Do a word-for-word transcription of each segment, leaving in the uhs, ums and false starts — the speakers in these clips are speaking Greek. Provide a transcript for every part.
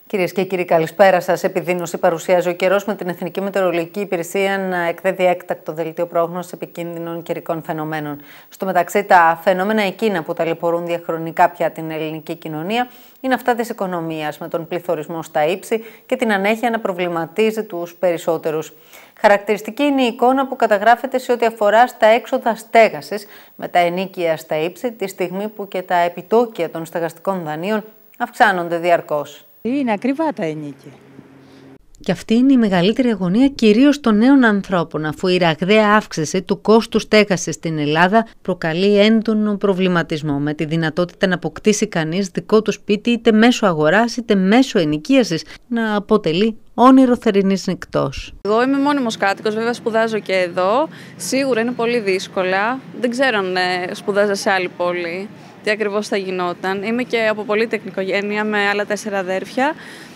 Κυρίες και κύριοι, καλησπέρα σας. Επιδείνωση παρουσιάζει ο καιρός, με την Εθνική Μετεωρολογική Υπηρεσία να εκδίδει έκτακτο δελτίο πρόγνωσης επικίνδυνων καιρικών φαινομένων. Στο μεταξύ, τα φαινόμενα εκείνα που ταλαιπωρούν διαχρονικά πια την ελληνική κοινωνία είναι αυτά της οικονομίας, με τον πληθωρισμό στα ύψη και την ανέχεια να προβληματίζει τους περισσότερους. Χαρακτηριστική είναι η εικόνα που καταγράφεται σε ό,τι αφορά στα έξοδα στέγασης, με τα ενοίκια στα ύψη, τη στιγμή που και τα επιτόκια των στεγαστικών δανείων αυξάνονται διαρκώς. Είναι ακριβά τα ενίκια. Και αυτή είναι η μεγαλύτερη αγωνία κυρίως των νέων ανθρώπων, αφού η ραγδαία αύξηση του κόστου στέγασης στην Ελλάδα προκαλεί έντονο προβληματισμό, με τη δυνατότητα να αποκτήσει κανείς δικό του σπίτι είτε μέσω αγοράς είτε μέσω ενοικίασης να αποτελεί όνειρο θερινής νυχτός. Εγώ είμαι μόνιμος κάτοικος, βέβαια σπουδάζω και εδώ. Σίγουρα είναι πολύ δύσκολα. Δεν ξέρω αν σπουδάζα σε άλλη πόλη τι ακριβώς θα γινόταν. Είμαι και από πολύτεκνη οικογένεια με άλλα τέσσερα αδέρφια,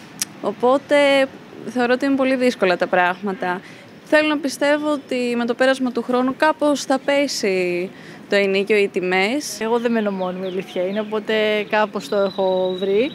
οπότε θεωρώ ότι είναι πολύ δύσκολα τα πράγματα. Θέλω να πιστεύω ότι με το πέρασμα του χρόνου κάπως θα πέσει το ενοίκιο ή οι τιμές. Εγώ δεν μένω μόνιμη, αλήθεια είναι, οπότε κάπως το έχω βρει.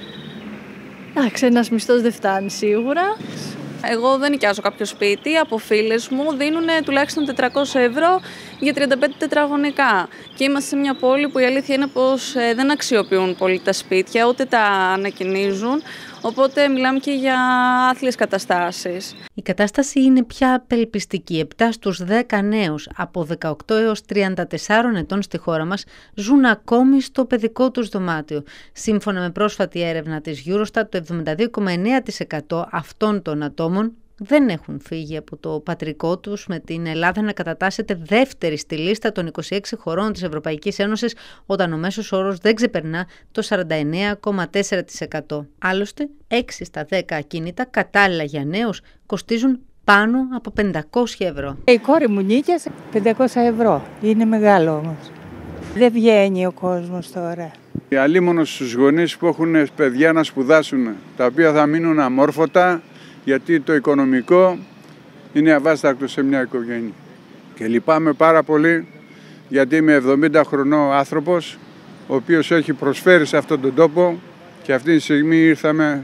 Εντάξει, ένας μισθός δεν φτάνει σίγουρα. Εγώ δεν νοικιάζω κάποιο σπίτι, από φίλες μου δίνουν τουλάχιστον τετρακόσια ευρώ για τριάντα πέντε τετραγωνικά. Και είμαστε σε μια πόλη που η αλήθεια είναι πως δεν αξιοποιούν πολύ τα σπίτια, ούτε τα ανακοινίζουν, οπότε μιλάμε και για άθλιες καταστάσεις. Η κατάσταση είναι πια απελπιστική. επτά στους δέκα νέους από δεκαοκτώ έως τριάντα τέσσερα ετών στη χώρα μας ζουν ακόμη στο παιδικό τους δωμάτιο. Σύμφωνα με πρόσφατη έρευνα της Eurostat, το εβδομήντα δύο κόμμα εννέα τοις εκατό αυτών των ατόμων δεν έχουν φύγει από το πατρικό τους, με την Ελλάδα να κατατάσσεται δεύτερη στη λίστα των είκοσι έξι χωρών της Ευρωπαϊκής Ένωσης, όταν ο μέσος όρος δεν ξεπερνά το σαράντα εννέα κόμμα τέσσερα τοις εκατό. Άλλωστε, έξι στα δέκα ακίνητα κατάλληλα για νέους κοστίζουν πάνω από πεντακόσια ευρώ. Η κόρη μου νίκιασε πεντακόσια ευρώ. Είναι μεγάλο όμως. Δεν βγαίνει ο κόσμος τώρα. Αλίμονος στους γονείς που έχουν παιδιά να σπουδάσουν, τα οποία θα μείνουν αμόρφωτα, γιατί το οικονομικό είναι αβάστακτο σε μια οικογένεια. Και λυπάμαι πάρα πολύ, γιατί είμαι εβδομήντα χρονών άνθρωπος, ο οποίος έχει προσφέρει σε αυτόν τον τόπο και αυτή τη στιγμή ήρθαμε,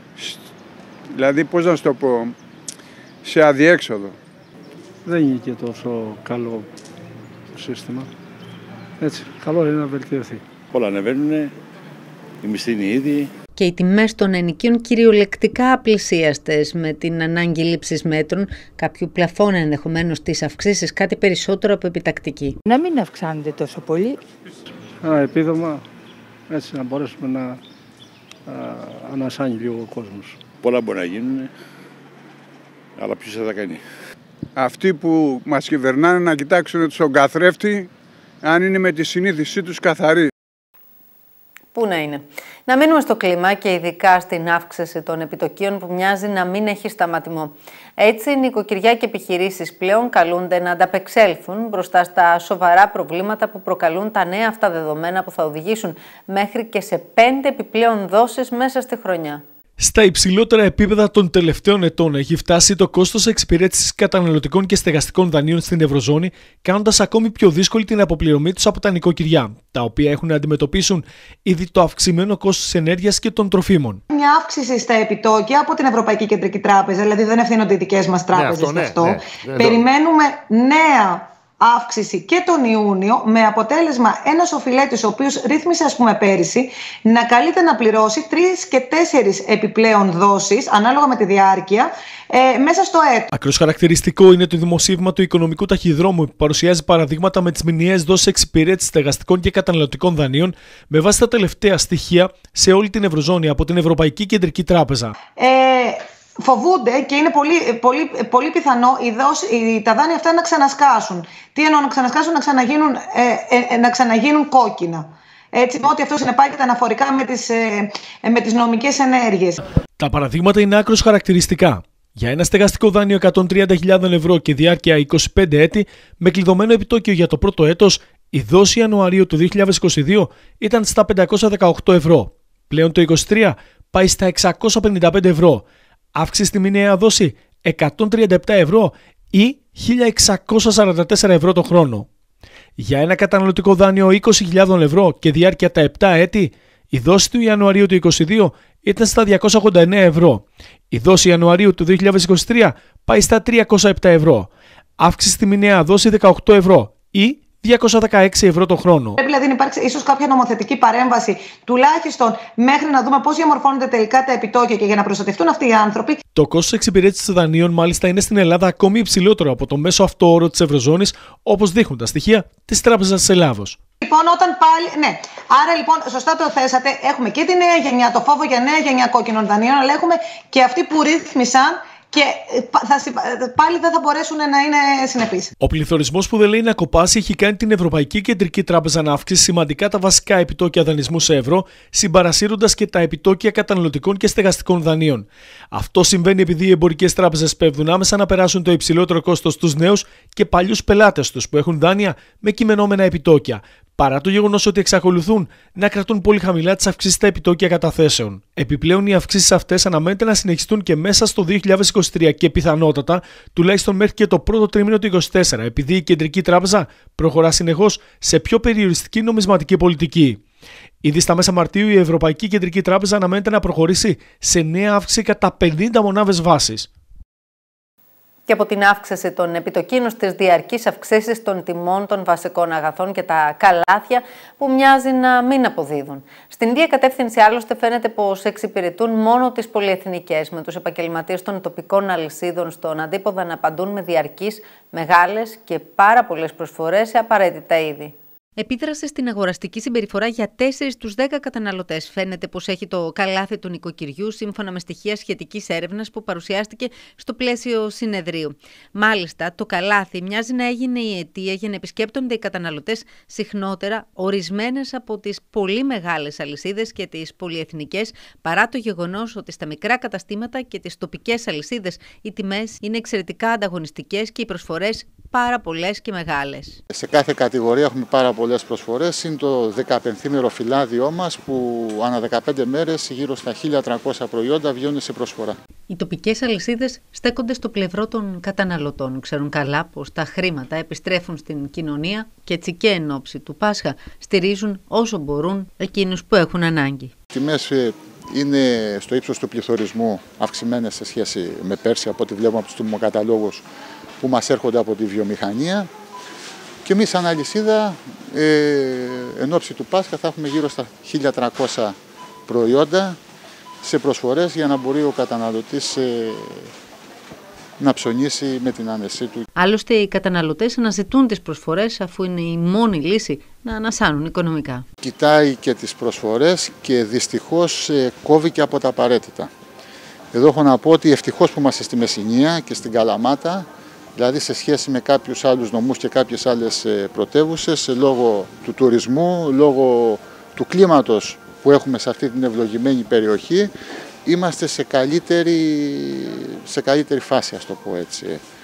δηλαδή πώς να σου το πω, σε αδιέξοδο. Δεν είναι και τόσο καλό το σύστημα. Έτσι, καλό είναι να βελτιωθεί. Όλα ανεβαίνουν, οι μισθοί είναι ήδη. Και οι τιμές των ενοικίων κυριολεκτικά απλησίαστες, με την ανάγκη λήψης μέτρων, κάποιου πλαφών ενδεχομένως τις αυξήσεις, κάτι περισσότερο από επιτακτική. Να μην αυξάνεται τόσο πολύ. Ένα επίδομα, έτσι να μπορέσουμε να α, ανασάνει λίγο ο κόσμος. Πολλά μπορεί να γίνουν, αλλά ποιος θα τα κάνει. Αυτοί που μας κυβερνάνε να κοιτάξουν τον καθρέφτη, αν είναι με τη συνείδησή τους καθαρή. Πού να είναι. Να μείνουμε στο κλίμα και ειδικά στην αύξηση των επιτοκίων που μοιάζει να μην έχει σταματημό. Έτσι, νοικοκυριά και επιχειρήσεις πλέον καλούνται να ανταπεξέλθουν μπροστά στα σοβαρά προβλήματα που προκαλούν τα νέα αυτά δεδομένα, που θα οδηγήσουν μέχρι και σε πέντε επιπλέον δόσεις μέσα στη χρονιά. Στα υψηλότερα επίπεδα των τελευταίων ετών έχει φτάσει το κόστος εξυπηρέτησης καταναλωτικών και στεγαστικών δανείων στην Ευρωζώνη, κάνοντας ακόμη πιο δύσκολη την αποπληρωμή τους από τα νοικοκυριά, τα οποία έχουν να αντιμετωπίσουν ήδη το αυξημένο κόστος ενέργειας και των τροφίμων. Μια αύξηση στα επιτόκια από την Ευρωπαϊκή Κεντρική Τράπεζα, δηλαδή δεν ευθύνονται οι δικές μας τράπεζες γι' αυτό. Ναι, ναι, ναι, Περιμένουμε νέα αύξηση και τον Ιούνιο, με αποτέλεσμα ένας οφειλέτης, ο οποίος ρύθμισε ας πούμε πέρυσι, να καλείται να πληρώσει τρεις και τέσσερις επιπλέον δόσεις, ανάλογα με τη διάρκεια, ε, μέσα στο έτος. Ακρός χαρακτηριστικό είναι το δημοσίευμα του Οικονομικού Ταχυδρόμου, που παρουσιάζει παραδείγματα με τις μηνιαίες δόσεις εξυπηρέτησης στεγαστικών και καταναλωτικών δανείων, με βάση τα τελευταία στοιχεία σε όλη την Ευρωζώνη από την Ευρωπαϊκή Κεντρική Τράπεζα. Ε, Φοβούνται και είναι πολύ, πολύ, πολύ πιθανό οι δόσεις, τα δάνεια αυτά να ξανασκάσουν. Τι εννοώ να ξανασκάσουν, να ξαναγίνουν, ε, ε, να ξαναγίνουν κόκκινα. Έτσι, ό,τι αυτό συνεπάγεται αναφορικά με τις, ε, με τις νομικές ενέργειες. Τα παραδείγματα είναι άκρως χαρακτηριστικά. Για ένα στεγαστικό δάνειο εκατόν τριάντα χιλιάδες ευρώ και διάρκεια είκοσι πέντε έτη, με κλειδωμένο επιτόκιο για το πρώτο έτος, η δόση Ιανουαρίου του δύο χιλιάδες είκοσι δύο ήταν στα πεντακόσια δεκαοκτώ ευρώ. Πλέον το είκοσι τρία πάει στα εξακόσια πενήντα πέντε ευρώ. Αύξηση στη μηνιαία δόση εκατόν τριάντα επτά ευρώ ή χίλια εξακόσια σαράντα τέσσερα ευρώ το χρόνο. Για ένα καταναλωτικό δάνειο είκοσι χιλιάδες ευρώ και διάρκεια τα επτά έτη, η δόση του Ιανουαρίου του είκοσι δύο ήταν στα διακόσια ογδόντα εννέα ευρώ. Η δόση Ιανουαρίου του δύο χιλιάδες είκοσι τρία πάει στα τριακόσια επτά ευρώ. Αύξηση στη μηνιαία δόση δεκαοκτώ ευρώ ή διακόσια δεκαέξι ευρώ το χρόνο. Πρέπει δηλαδή να υπάρξει ίσως κάποια νομοθετική παρέμβαση, τουλάχιστον μέχρι να δούμε πώς διαμορφώνονται τελικά τα επιτόκια και για να προστατευτούν αυτοί οι άνθρωποι. Το κόστος εξυπηρέτησης δανείων μάλιστα είναι στην Ελλάδα ακόμη υψηλότερο από το μέσο αυτό όρο της Ευρωζώνης, όπως δείχνουν τα στοιχεία της Τράπεζας της Ελλάδος. Λοιπόν, όταν πάλι. Ναι. Άρα λοιπόν, σωστά το θέσατε, έχουμε και τη νέα γενιά, το φόβο για νέα γενιά κόκκινων δανείων, αλλά έχουμε και αυτοί που ρύθμισαν. Και θα, πάλι δεν θα μπορέσουν να είναι συνεπείς. Ο πληθωρισμός που δεν λέει να κοπάσει έχει κάνει την Ευρωπαϊκή Κεντρική Τράπεζα να αυξήσει σημαντικά τα βασικά επιτόκια δανεισμού σε ευρώ, συμπαρασύροντας και τα επιτόκια καταναλωτικών και στεγαστικών δανείων. Αυτό συμβαίνει επειδή οι εμπορικές τράπεζες πέφτουν άμεσα να περάσουν το υψηλότερο κόστος στους νέους και παλιούς πελάτες τους που έχουν δάνεια με κειμενόμενα επιτόκια, παρά το γεγονός ότι εξακολουθούν να κρατούν πολύ χαμηλά τις αυξήσεις στα επιτόκια καταθέσεων. Επιπλέον, οι αυξήσεις αυτές αναμένεται να συνεχιστούν και μέσα στο δύο χιλιάδες είκοσι τρία και πιθανότατα τουλάχιστον μέχρι και το πρώτο τρίμηνο του είκοσι τέσσερα, επειδή η Κεντρική Τράπεζα προχωρά συνεχώς σε πιο περιοριστική νομισματική πολιτική. Ήδη στα μέσα Μαρτίου, η Ευρωπαϊκή Κεντρική Τράπεζα αναμένεται να προχωρήσει σε νέα αύξηση κατά πενήντα μονάδες βάσης. Και από την αύξηση των επιτοκίων στις διαρκείς αυξήσεις των τιμών των βασικών αγαθών και τα καλάθια που μοιάζει να μην αποδίδουν. Στην ίδια κατεύθυνση άλλωστε φαίνεται πως εξυπηρετούν μόνο τις πολυεθνικές, με τους επαγγελματίες των τοπικών αλυσίδων στον αντίποδα να απαντούν με διαρκείς, μεγάλες και πάρα πολλές προσφορές σε απαραίτητα είδη. Επίδραση στην αγοραστική συμπεριφορά για τέσσερις στους δέκα καταναλωτές. Φαίνεται πως έχει το καλάθι του νοικοκυριού, σύμφωνα με στοιχεία σχετικής έρευνας που παρουσιάστηκε στο πλαίσιο συνεδρίου. Μάλιστα, το καλάθι μοιάζει να έγινε η αιτία για να επισκέπτονται οι καταναλωτές συχνότερα ορισμένες από τις πολύ μεγάλες αλυσίδες και τις πολυεθνικές, παρά το γεγονός ότι στα μικρά καταστήματα και τις τοπικές αλυσίδες οι τιμές είναι εξαιρετικά ανταγωνιστικές και οι προσφορές πάρα πολλές και μεγάλες. Σε κάθε κατηγορία έχουμε πάρα πολλές προσφορές. Είναι το δεκαπενθήμερο φυλάδιό μας που ανά δεκαπέντε μέρες γύρω στα χίλια τριακόσια προϊόντα βγαίνουν σε προσφορά. Οι τοπικές αλυσίδες στέκονται στο πλευρό των καταναλωτών. Ξέρουν καλά πως τα χρήματα επιστρέφουν στην κοινωνία και έτσι και εν ώψη του Πάσχα στηρίζουν όσο μπορούν εκείνους που έχουν ανάγκη. Οι τιμές είναι στο ύψος του πληθωρισμού αυξημένες σε σχέση με πέρσι, από ό,τι βλέπουμε από τους τιμοκαταλόγους που μας έρχονται από τη βιομηχανία, και εμείς σαν αλυσίδα ε, εν ώψη του Πάσχα θα έχουμε γύρω στα χίλια τριακόσια προϊόντα σε προσφορές για να μπορεί ο καταναλωτής ε, να ψωνίσει με την άνεσή του. Άλλωστε οι καταναλωτές αναζητούν τις προσφορές αφού είναι η μόνη λύση να ανασάνουν οικονομικά. Κοιτάει και τις προσφορές και δυστυχώς ε, κόβει και από τα απαραίτητα. Εδώ έχω να πω ότι ευτυχώς που είμαστε στη Μεσσηνία και στην Καλαμάτα, δηλαδή σε σχέση με κάποιους άλλους νομούς και κάποιες άλλες πρωτεύουσες, λόγω του τουρισμού, λόγω του κλίματος που έχουμε σε αυτή την ευλογημένη περιοχή, είμαστε σε καλύτερη, σε καλύτερη φάση, ας το πω έτσι.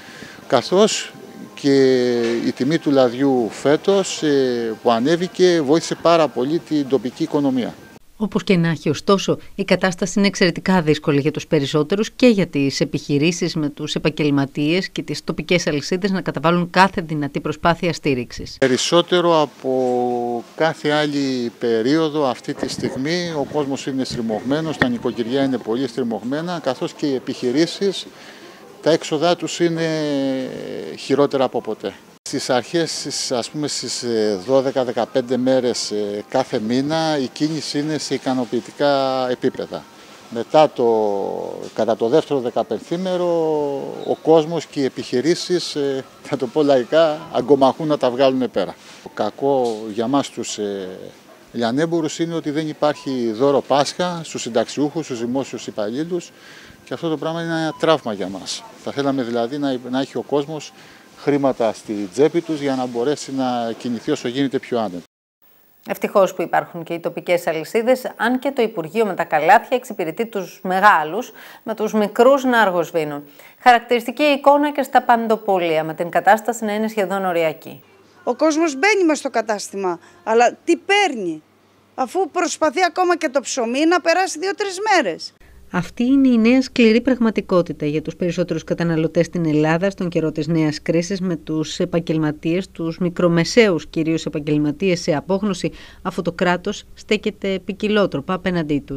Καθώς και η τιμή του λαδιού φέτος που ανέβηκε βοήθησε πάρα πολύ την τοπική οικονομία. Όπως και να έχει, ωστόσο, η κατάσταση είναι εξαιρετικά δύσκολη για τους περισσότερους και για τις επιχειρήσεις, με τους επαγγελματίες και τις τοπικές αλυσίδες να καταβάλουν κάθε δυνατή προσπάθεια στήριξης. Περισσότερο από κάθε άλλη περίοδο αυτή τη στιγμή ο κόσμος είναι στριμωγμένος, τα νοικοκυριά είναι πολύ στριμωγμένα, καθώς και οι επιχειρήσεις, τα έξοδά τους είναι χειρότερα από ποτέ. Στις αρχές, ας πούμε στις δώδεκα με δεκαπέντε μέρες κάθε μήνα, η κίνηση είναι σε ικανοποιητικά επίπεδα. Μετά το, κατά το δεύτερο δεκαπενθήμερο, ο κόσμος και οι επιχειρήσεις, θα το πω λαϊκά, αγκομαχούν να τα βγάλουν πέρα. Το κακό για μας τους λιανέμπορους είναι ότι δεν υπάρχει δώρο Πάσχα στους συνταξιούχους, στους δημόσιους υπαλλήλους, και αυτό το πράγμα είναι ένα τραύμα για μας. Θα θέλαμε δηλαδή να, να έχει ο κόσμος χρήματα στη τσέπη τους για να μπορέσει να κινηθεί όσο γίνεται πιο άνετα. Ευτυχώς που υπάρχουν και οι τοπικές αλυσίδες, αν και το Υπουργείο με τα καλάθια εξυπηρετεί τους μεγάλους, με τους μικρούς να αργοσβήνουν. Χαρακτηριστική εικόνα και στα παντοπολία, με την κατάσταση να είναι σχεδόν οριακή. Ο κόσμος μπαίνει μες στο κατάστημα, αλλά τι παίρνει, αφού προσπαθεί ακόμα και το ψωμί να περάσει δύο-τρεις μέρες. Αυτή είναι η νέα σκληρή πραγματικότητα για τους περισσότερους καταναλωτές στην Ελλάδα στον καιρό της νέας κρίσης, με τους επαγγελματίες, τους μικρομεσαίους κυρίως επαγγελματίες σε απόγνωση, αφού το κράτος στέκεται ποικιλότροπα απέναντί τους.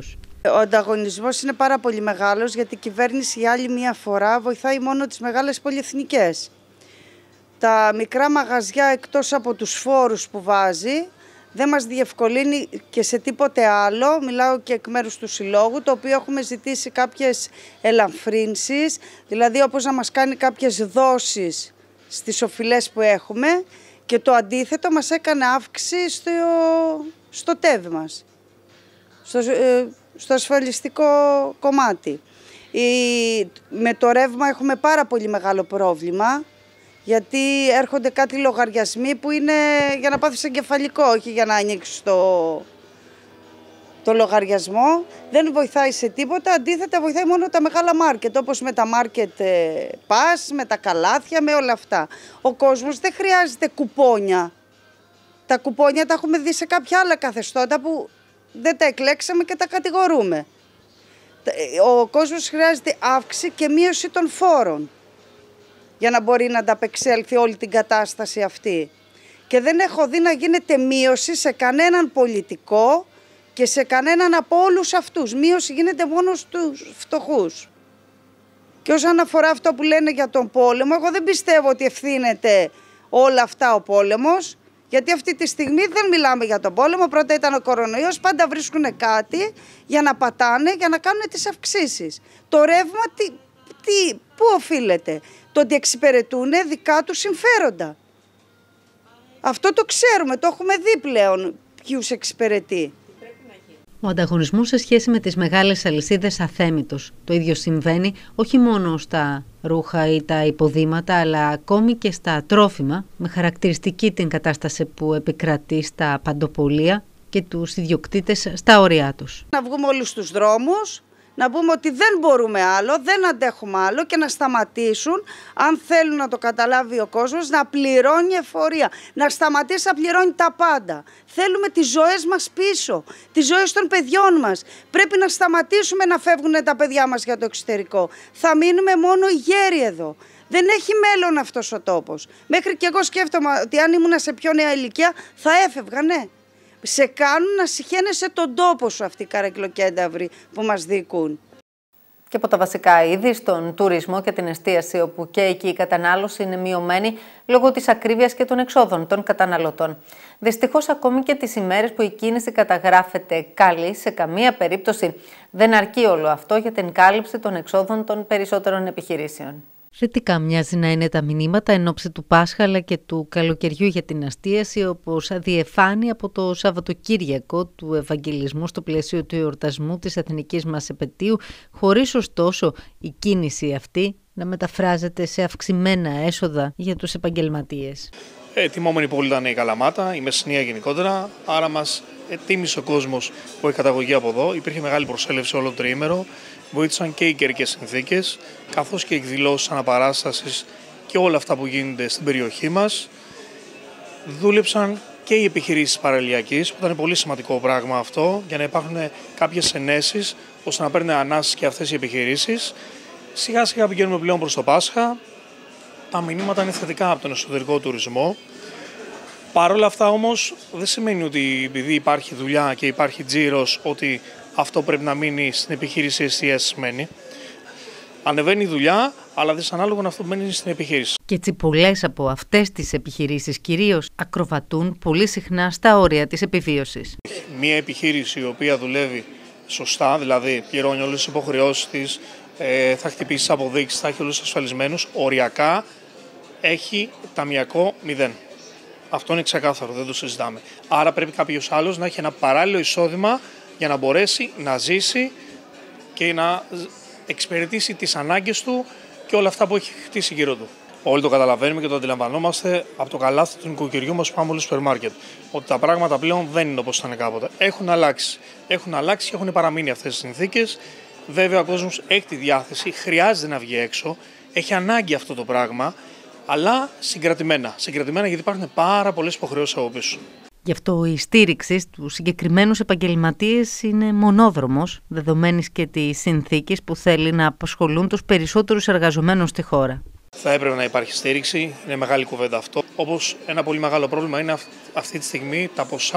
Ο ανταγωνισμός είναι πάρα πολύ μεγάλος, γιατί η κυβέρνηση για άλλη μία φορά βοηθάει μόνο τις μεγάλες πολυεθνικές. Τα μικρά μαγαζιά, εκτός από τους φόρους που βάζει, δεν μας διευκολύνει και σε τίποτε άλλο. Μιλάω και εκ μέρους του Συλλόγου, το οποίο έχουμε ζητήσει κάποιες ελαφρύνσεις, δηλαδή όπως να μας κάνει κάποιες δόσεις στις οφειλές που έχουμε, και το αντίθετο μας έκανε αύξηση στο, στο τέβι μας, στο, στο ασφαλιστικό κομμάτι. Η, με το ρεύμα έχουμε πάρα πολύ μεγάλο πρόβλημα, γιατί έρχονται κάτι λογαριασμοί που είναι για να πάθεις εγκεφαλικό, όχι για να ανοίξεις το, το λογαριασμό. Δεν βοηθάει σε τίποτα, αντίθετα βοηθάει μόνο τα μεγάλα μάρκετ, όπως με τα Market Pass, με τα καλάθια, με όλα αυτά. Ο κόσμος δεν χρειάζεται κουπόνια. Τα κουπόνια τα έχουμε δει σε κάποια άλλα καθεστώτα που δεν τα εκλέξαμε και τα κατηγορούμε. Ο κόσμος χρειάζεται αύξηση και μείωση των φόρων για να μπορεί να ανταπεξέλθει όλη την κατάσταση αυτή. Και δεν έχω δει να γίνεται μείωση σε κανέναν πολιτικό και σε κανέναν από όλους αυτούς. Μείωση γίνεται μόνο στους φτωχούς. Και όσον αφορά αυτό που λένε για τον πόλεμο, εγώ δεν πιστεύω ότι ευθύνεται όλα αυτά ο πόλεμος, γιατί αυτή τη στιγμή δεν μιλάμε για τον πόλεμο. Πρώτα ήταν ο κορονοϊός, πάντα βρίσκουν κάτι για να πατάνε, για να κάνουν τις αυξήσεις. Το ρεύμα τι, τι, πού οφείλεται? Το ότι εξυπηρετούν δικά τους συμφέροντα. Αυτό το ξέρουμε, το έχουμε δει πλέον ποιους εξυπηρετεί. Ο ανταγωνισμός σε σχέση με τις μεγάλες αλυσίδες αθέμητος. Το ίδιο συμβαίνει όχι μόνο στα ρούχα ή τα υποδήματα, αλλά ακόμη και στα τρόφιμα, με χαρακτηριστική την κατάσταση που επικρατεί στα παντοπολία και τους ιδιοκτήτες στα όρια τους. Να βγούμε όλους στους δρόμους, να πούμε ότι δεν μπορούμε άλλο, δεν αντέχουμε άλλο και να σταματήσουν, αν θέλουν να το καταλάβει ο κόσμος, να πληρώνει εφορία, να σταματήσει να πληρώνει τα πάντα. Θέλουμε τις ζωές μας πίσω, τις ζωές των παιδιών μας. Πρέπει να σταματήσουμε να φεύγουν τα παιδιά μας για το εξωτερικό. Θα μείνουμε μόνο οι γέροι εδώ. Δεν έχει μέλλον αυτός ο τόπος. Μέχρι και εγώ σκέφτομαι ότι αν ήμουν σε πιο νέα ηλικία θα έφευγα, ναι. Σε κάνουν να συχαίνεσαι τον τόπο σου αυτοί οι καρακλοκένταυροι που μας διοικούν. Και από τα βασικά είδη, στον τουρισμό και την εστίαση, όπου και εκεί η κατανάλωση είναι μειωμένη λόγω της ακρίβειας και των εξόδων των καταναλωτών. Δυστυχώς, ακόμη και τις ημέρες που η κίνηση καταγράφεται καλή, σε καμία περίπτωση δεν αρκεί όλο αυτό για την κάλυψη των εξόδων των περισσότερων επιχειρήσεων. Θετικά μοιάζει να είναι τα μηνύματα εν ώψη του Πάσχα αλλά και του καλοκαιριού για την αστίαση, όπως διεφάνει από το Σαββατοκύριακο του Ευαγγελισμού στο πλαίσιο του εορτασμού της εθνικής μας επετείου, χωρίς ωστόσο η κίνηση αυτή να μεταφράζεται σε αυξημένα έσοδα για τους επαγγελματίες. Ε, τιμόμενη πόλη ήταν η Καλαμάτα, η Μεσσηνία γενικότερα, άρα μας τίμησε ο κόσμος που έχει καταγωγή από εδώ. Υπήρχε μεγάλη προσέλευση όλο το τριήμερο. Βοήθησαν και οι καιρικές συνθήκες, καθώς και οι εκδηλώσεις αναπαράστασης και όλα αυτά που γίνονται στην περιοχή μας. Δούλεψαν και οι επιχειρήσεις παραλιακής, που ήταν πολύ σημαντικό πράγμα αυτό, για να υπάρχουν κάποιες ενέσεις, ώστε να παίρνουν ανάσες και αυτές οι επιχειρήσεις. Σιγά σιγά πηγαίνουμε πλέον προς το Πάσχα. Τα μηνύματα είναι θετικά από τον εσωτερικό τουρισμό. Παρ' όλα αυτά όμως δεν σημαίνει ότι επειδή υπάρχει δουλειά και υπάρχει τζίρος, ότι αυτό πρέπει να μείνει στην επιχείρηση εστιασμένη. Ανεβαίνει η δουλειά, αλλά δυσανάλογα αυτό μένει στην επιχείρηση. Και έτσι πολλές από αυτές τις επιχειρήσεις κυρίως ακροβατούν πολύ συχνά στα όρια της επιβίωσης. Μία επιχείρηση η οποία δουλεύει σωστά, δηλαδή πληρώνει όλες τις υποχρεώσεις της, ε, θα χτυπήσει τις αποδείξεις, θα έχει όλους τους ασφαλισμένους, οριακά έχει ταμιακό μηδέν. Αυτό είναι ξεκάθαρο, δεν το συζητάμε. Άρα πρέπει κάποιος άλλος να έχει ένα παράλληλο εισόδημα για να μπορέσει να ζήσει και να εξυπηρετήσει τις ανάγκες του και όλα αυτά που έχει χτίσει γύρω του. Όλοι το καταλαβαίνουμε και το αντιλαμβανόμαστε από το καλάθι του νοικοκυριού μας που πάμε στο σούπερ μάρκετ. Ότι τα πράγματα πλέον δεν είναι όπως ήταν κάποτε. Έχουν αλλάξει. Έχουν αλλάξει και έχουν παραμείνει αυτές τις συνθήκες. Βέβαια, ο κόσμος έχει τη διάθεση, χρειάζεται να βγει έξω, έχει ανάγκη αυτό το πράγμα, αλλά συγκρατημένα. Συγκρατημένα γιατί υπάρχουν πάρα πολλές υποχρεώσεις από πίσω. Γι' αυτό η στήριξη στους συγκεκριμένους επαγγελματίες είναι μονόδρομος, δεδομένης και της συνθήκης που θέλει να απασχολούν τους περισσότερους εργαζομένους στη χώρα. Θα έπρεπε να υπάρχει στήριξη, είναι μεγάλη κουβέντα αυτό. Όπως ένα πολύ μεγάλο πρόβλημα είναι αυτή τη στιγμή τα ποσά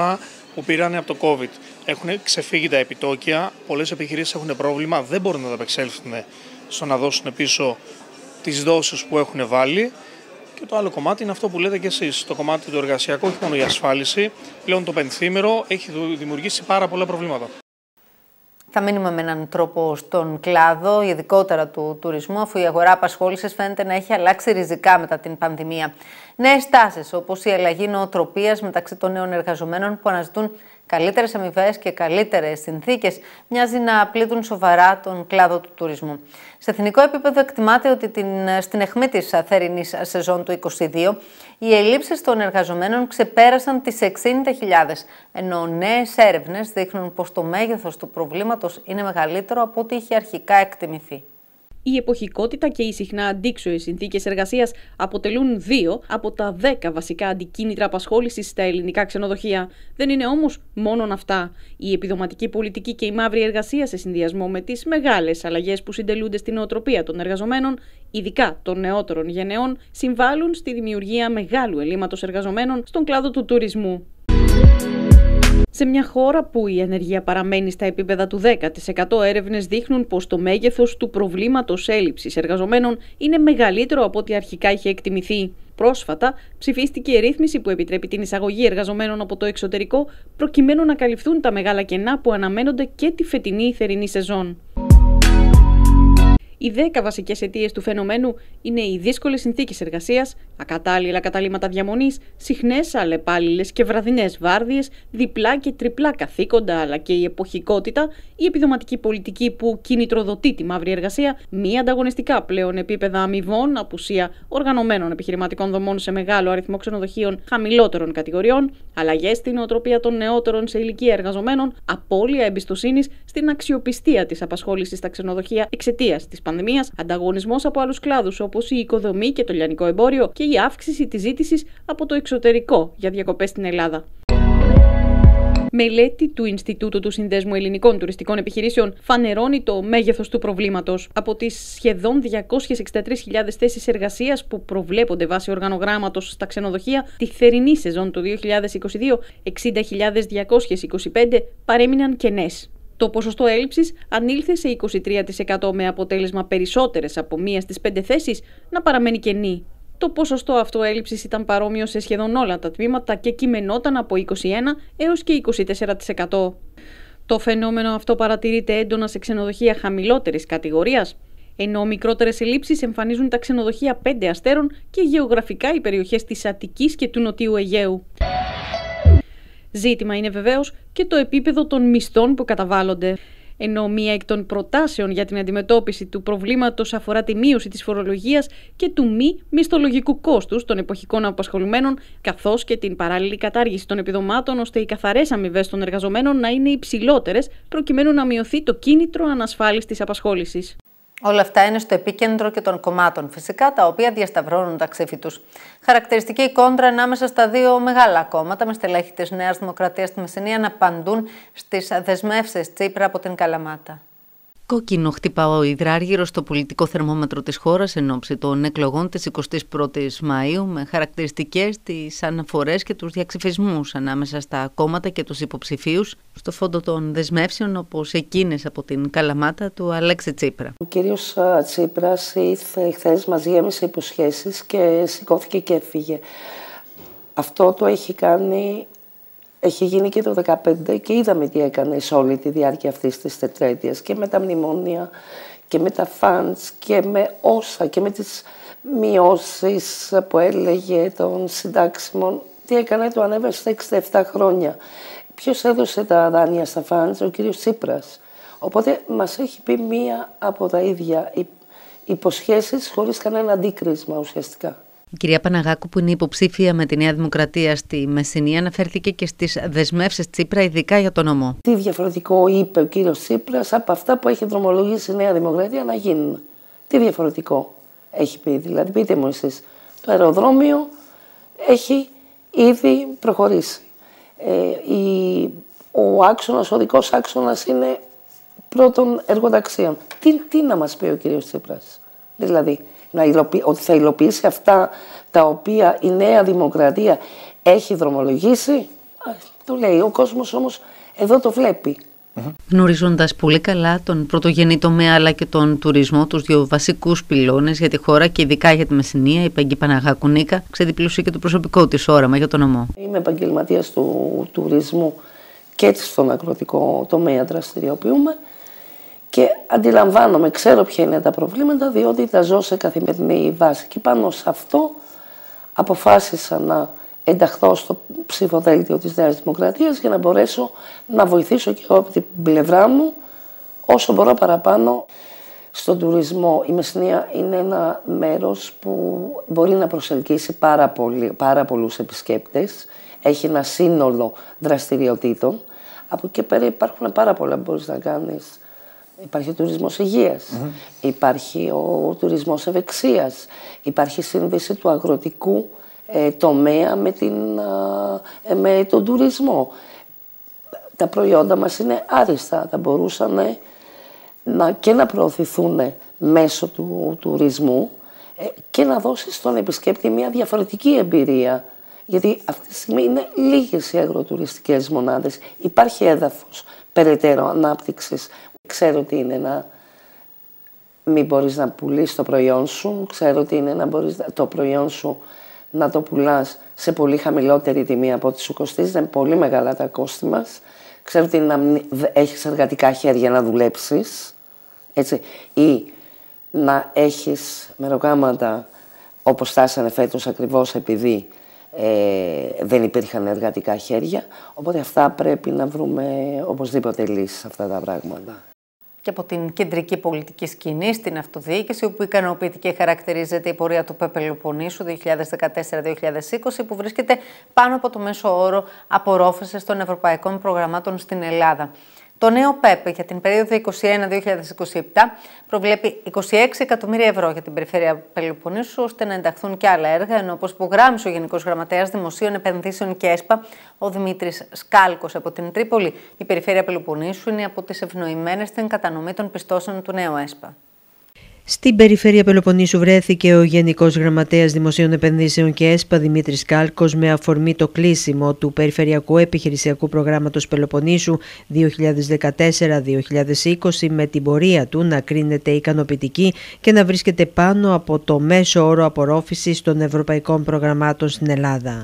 που πήραν από το COVID. Έχουν ξεφύγει τα επιτόκια, πολλές επιχειρήσεις έχουν πρόβλημα, δεν μπορούν να τα απεξέλθουν στο να δώσουν πίσω τις δόσεις που έχουν βάλει. Και το άλλο κομμάτι είναι αυτό που λέτε κι εσείς, το κομμάτι του εργασιακού, όχι μόνο η ασφάλιση. Πλέον το πενθήμερο έχει δημιουργήσει πάρα πολλά προβλήματα. Θα μείνουμε με έναν τρόπο στον κλάδο, ειδικότερα του τουρισμού, αφού η αγορά απασχόλησης φαίνεται να έχει αλλάξει ριζικά μετά την πανδημία. Νέες τάσεις, όπως η αλλαγή νοοτροπίας μεταξύ των νέων εργαζομένων που αναζητούν καλύτερες αμοιβές και καλύτερες συνθήκες, μοιάζει να πλήττουν σοβαρά τον κλάδο του τουρισμού. Σε εθνικό επίπεδο εκτιμάται ότι την, στην αιχμή της θερινής σεζόν του είκοσι δύο, οι ελλείψεις των εργαζομένων ξεπέρασαν τις εξήντα χιλιάδες, ενώ νέες έρευνες δείχνουν πως το μέγεθος του προβλήματος είναι μεγαλύτερο από ό,τι είχε αρχικά εκτιμηθεί. Η εποχικότητα και οι συχνά αντίξωες συνθήκες εργασίας αποτελούν δύο από τα δέκα βασικά αντικίνητρα απασχόλησης στα ελληνικά ξενοδοχεία. Δεν είναι όμως μόνον αυτά. Η επιδοματική πολιτική και η μαύρη εργασία, σε συνδυασμό με τις μεγάλες αλλαγές που συντελούνται στην νοοτροπία των εργαζομένων, ειδικά των νεότερων γενεών, συμβάλλουν στη δημιουργία μεγάλου ελλείμματος εργαζομένων στον κλάδο του τουρισμού. Σε μια χώρα που η ανεργία παραμένει στα επίπεδα του δέκα τοις εκατό, έρευνες δείχνουν πως το μέγεθος του προβλήματος έλλειψης εργαζομένων είναι μεγαλύτερο από ό,τι αρχικά είχε εκτιμηθεί. Πρόσφατα ψηφίστηκε η ρύθμιση που επιτρέπει την εισαγωγή εργαζομένων από το εξωτερικό, προκειμένου να καλυφθούν τα μεγάλα κενά που αναμένονται και τη φετινή θερινή σεζόν. Οι δέκα βασικές αιτίες του φαινομένου είναι οι δύσκολες συνθήκες εργασίας, ακατάλληλα καταλύματα διαμονής, συχνές αλλεπάλληλες και βραδινές βάρδιες, διπλά και τριπλά καθήκοντα, αλλά και η εποχικότητα, η επιδοματική πολιτική που κινητροδοτεί τη μαύρη εργασία, μη ανταγωνιστικά πλέον επίπεδα αμοιβών, απουσία οργανωμένων επιχειρηματικών δομών σε μεγάλο αριθμό ξενοδοχείων χαμηλότερων κατηγοριών, αλλαγές στην νοοτροπία των νεότερων σε ηλικία εργαζομένων, απώλεια εμπιστοσύνης στην αξιοπιστία της απασχόλησης στα ξενοδοχεία εξαιτίας της πανδημίας, ανταγωνισμός από άλλους κλάδους όπως η οικοδομή και το λιανικό εμπόριο και η αύξηση της ζήτησης από το εξωτερικό για διακοπές στην Ελλάδα. Μελέτη του Ινστιτούτου του Συνδέσμου Ελληνικών Τουριστικών Επιχειρήσεων φανερώνει το μέγεθος του προβλήματος. Από τις σχεδόν διακόσιες εξήντα τρεις χιλιάδες θέσεις εργασίας που προβλέπονται βάσει οργανογράμματος στα ξενοδοχεία τη θερινή σεζόν του δύο χιλιάδες είκοσι δύο, εξήντα χιλιάδες διακόσιες είκοσι πέντε παρέμειναν κενές. Το ποσοστό έλλειψης ανήλθε σε είκοσι τρία τοις εκατό, με αποτέλεσμα περισσότερες από μία στις πέντε θέσεις να παραμένει κενή. Το ποσοστό αυτό έλλειψης ήταν παρόμοιο σε σχεδόν όλα τα τμήματα και κειμενόταν από είκοσι ένα έως και είκοσι τέσσερα τοις εκατό. Το φαινόμενο αυτό παρατηρείται έντονα σε ξενοδοχεία χαμηλότερης κατηγορίας, ενώ μικρότερες ελλείψεις εμφανίζουν τα ξενοδοχεία πέντε αστέρων και γεωγραφικά οι περιοχές της Αττικής και του Νοτιού Αιγαίου. Ζήτημα είναι βεβαίως και το επίπεδο των μισθών που καταβάλλονται. Ενώ μία εκ των προτάσεων για την αντιμετώπιση του προβλήματος αφορά τη μείωση της φορολογίας και του μη μισθολογικού κόστους των εποχικών απασχολουμένων, καθώς και την παράλληλη κατάργηση των επιδομάτων, ώστε οι καθαρές αμοιβές των εργαζομένων να είναι υψηλότερες, προκειμένου να μειωθεί το κίνητρο ανασφάλιστης απασχόλησης. Όλα αυτά είναι στο επίκεντρο και των κομμάτων, φυσικά, τα οποία διασταυρώνουν τα ξύφη τους. Χαρακτηριστική η κόντρα ανάμεσα στα δύο μεγάλα κόμματα, με στελέχη της Νέας Δημοκρατίας στη Μεσσηνία να απαντούν στις δεσμεύσεις Τσίπρα από την Καλαμάτα. Κόκκινο χτυπά ο υδράργυρος στο πολιτικό θερμόμετρο της χώρας εν ώψη των εκλογών της εικοστής πρώτης Μαΐου, με χαρακτηριστικές τις αναφορές και τους διαξυφισμούς ανάμεσα στα κόμματα και τους υποψηφίους στο φόντο των δεσμεύσεων, όπως εκείνες από την Καλαμάτα του Αλέξη Τσίπρα. Ο κύριος Τσίπρας ήρθε χθες, μας γέμισε υποσχέσεις και σηκώθηκε και έφυγε. Αυτό το έχει κάνει... Έχει γίνει και το δύο χιλιάδες δεκαπέντε και είδαμε τι έκανε σε όλη τη διάρκεια αυτής της τετραετίας και με τα μνημόνια και με τα φαντς και με όσα και με τις μειώσεις που έλεγε των συντάξιμων. Τι έκανε, το ανέβασε στα εξήντα επτά χρόνια. Ποιος έδωσε τα δάνεια στα φαντς? Ο κύριος Τσίπρας. Οπότε μας έχει πει μία από τα ίδια υποσχέσεις χωρίς κανένα αντίκρισμα ουσιαστικά. Η κυρία Παναγάκου, που είναι υποψήφια με τη Νέα Δημοκρατία στη Μεσσηνία, αναφέρθηκε και στις δεσμεύσεις Τσίπρα, ειδικά για τον νομό. Τι διαφορετικό είπε ο κύριος Τσίπρας από αυτά που έχει δρομολογήσει η Νέα Δημοκρατία να γίνουν? Τι διαφορετικό έχει πει? Δηλαδή, πείτε μου εσείς, το αεροδρόμιο έχει ήδη προχωρήσει. Ε, η, ο άξονας, ο δικός άξονας είναι πρώτων εργοταξίων. Τι, τι να μας πει ο κύριος Τσίπρας? Δηλαδή, να υλοποιεί, ότι θα υλοποιήσει αυτά τα οποία η Νέα Δημοκρατία έχει δρομολογήσει? Το λέει. Ο κόσμος όμως εδώ το βλέπει. Mm-hmm. Γνωρίζοντας πολύ καλά τον πρωτογενή τομέα αλλά και τον τουρισμό, τους δύο βασικούς πυλώνες για τη χώρα και ειδικά για τη Μεσσηνία, η Πέγγι Παναγάκου-Νίκα ξεδιπλούσε και το προσωπικό της όραμα για τον νομό. Είμαι επαγγελματίας του τουρισμού και έτσι στον αγροτικό τομέα δραστηριοποιούμε και αντιλαμβάνομαι, ξέρω ποια είναι τα προβλήματα, διότι τα ζω σε καθημερινή βάση. Και πάνω σε αυτό αποφάσισα να ενταχθώ στο ψηφοδέλτιο της Νέας Δημοκρατίας για να μπορέσω να βοηθήσω και εγώ από την πλευρά μου όσο μπορώ παραπάνω στον τουρισμό. Η Μεσσηνία είναι ένα μέρος που μπορεί να προσελκύσει πάρα, πολύ, πάρα πολλούς επισκέπτες. Έχει ένα σύνολο δραστηριοτήτων. Από εκεί πέρα υπάρχουν πάρα πολλά που μπορείς να κάνεις. Υπάρχει ο τουρισμός υγείας, mm-hmm. υπάρχει ο τουρισμός ευεξίας, υπάρχει η σύνδεση του αγροτικού ε, τομέα με, την, ε, με τον τουρισμό. Τα προϊόντα μας είναι άριστα, θα μπορούσαν ε, να, και να προωθηθούν μέσω του τουρισμού ε, και να δώσει στον επισκέπτη μια διαφορετική εμπειρία. Γιατί αυτή τη στιγμή είναι λίγες οι αγροτουριστικές μονάδες. Υπάρχει έδαφος περαιτέρω ανάπτυξης. Ξέρω τι είναι να μην μπορείς να πουλήσεις το προϊόν σου. Ξέρω τι είναι να μπορείς το προϊόν σου να το πουλάς σε πολύ χαμηλότερη τιμή από ό,τι σου κοστίζει. Είναι πολύ μεγάλα τα κόστη μας. Ξέρω τι είναι να μην έχεις εργατικά χέρια να δουλέψεις. Έτσι. Ή να έχεις μεροκάματα όπως φτάσανε φέτος ακριβώς επειδή Ε, δεν υπήρχαν εργατικά χέρια, οπότε αυτά πρέπει να βρούμε οπωσδήποτε λύσεις σε αυτά τα πράγματα. Και από την κεντρική πολιτική σκηνή στην αυτοδιοίκηση, όπου ικανοποιητική χαρακτηρίζεται η πορεία του ΠΕΠ Πελοποννήσου δύο χιλιάδες δεκατέσσερα δύο χιλιάδες είκοσι, που βρίσκεται πάνω από το μέσο όρο απορρόφησης των ευρωπαϊκών προγραμμάτων στην Ελλάδα. Το νέο ΠΕΠ για την περίοδο είκοσι ένα δύο χιλιάδες είκοσι επτά προβλέπει είκοσι έξι εκατομμύρια ευρώ για την περιφέρεια Πελοποννήσου, ώστε να ενταχθούν και άλλα έργα, ενώ όπως υπογράμμισε ο Γενικός Γραμματέας Δημοσίων Επενδύσεων και ΕΣΠΑ, ο Δημήτρης Σκάλκος από την Τρίπολη, η περιφέρεια Πελοποννήσου είναι από τις ευνοημένες στην κατανομή των πιστώσεων του νέου ΕΣΠΑ. Στην περιφέρεια Πελοποννήσου βρέθηκε ο Γενικός Γραμματέας Δημοσίων Επενδύσεων και ΕΣΠΑ Δημήτρης Κάλκος με αφορμή το κλείσιμο του Περιφερειακού Επιχειρησιακού Προγράμματος Πελοποννήσου δύο χιλιάδες δεκατέσσερα δύο χιλιάδες είκοσι, με την πορεία του να κρίνεται ικανοποιητική και να βρίσκεται πάνω από το μέσο όρο απορρόφησης των ευρωπαϊκών προγραμμάτων στην Ελλάδα.